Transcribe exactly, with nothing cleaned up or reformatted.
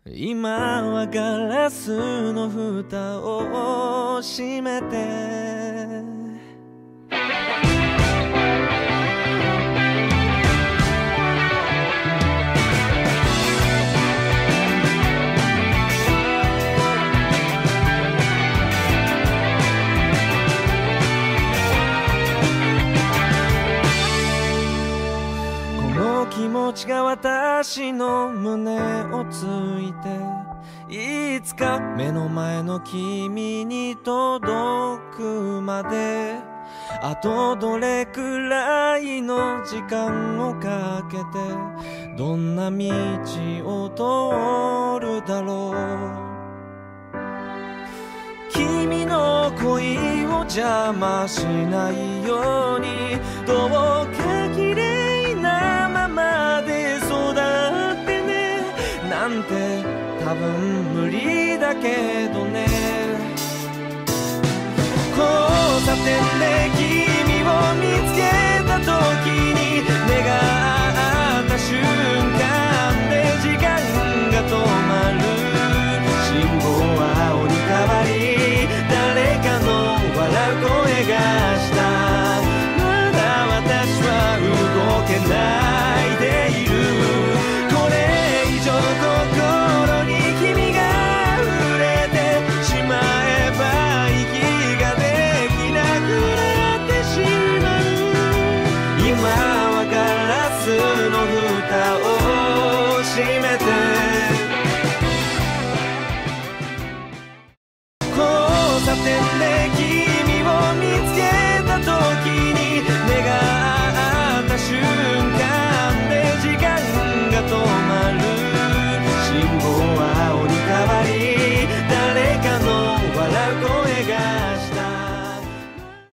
今はガラスの蓋を閉めて気持ちが私の胸をついていつか目の前の君に届くまであとどれくらいの時間をかけてどんな道を通るだろう君の恋を邪魔しないようにどうか綺麗なままで育ってねなんて多分無理だけどね交差点で君を見つけた時に願った瞬間